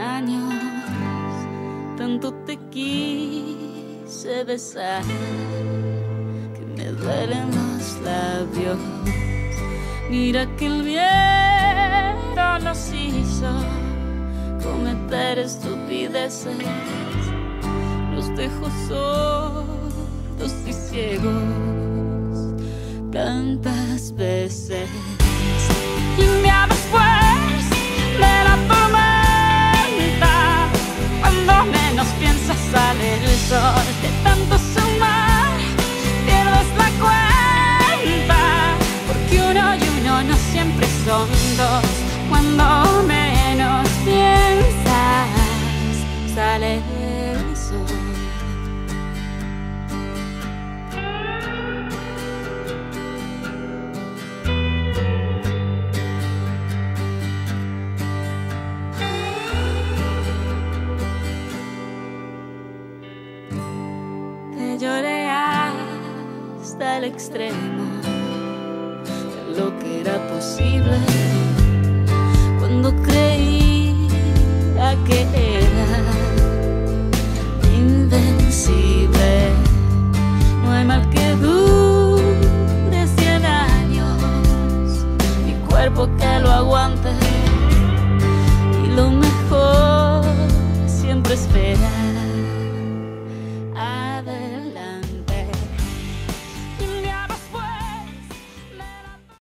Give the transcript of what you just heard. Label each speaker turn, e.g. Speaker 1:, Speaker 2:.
Speaker 1: años, tanto te quise besar que me duelen los labios. Mira que el viento nos hizo cometer estupideces, nos dejó sordos y ciegos tantas veces. Y me abres pues de la tormenta, cuando menos piensas sale el sol. De tanto sumar pierdes la cuenta, porque uno y uno no siempre son dos. Cuando menos piensas sale el sol. Lloré hasta el extremo de lo que era posible, cuando creía que era invencible. No hay mal que dure 100 años, mi cuerpo que lo aguante, y lo mejor siempre espera.